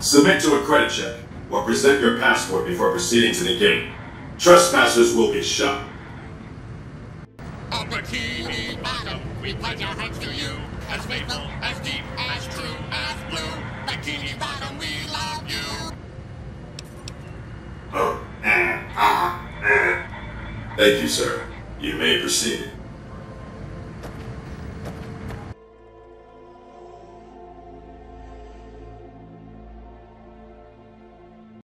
Submit to a credit check, or present your passport before proceeding to the gate. Trespassers will be shot. A bikini bottom, we pledge our hearts to you, as faithful, as deep, as true, as blue. Bikini bottom, we love you. Thank you, sir. You may proceed.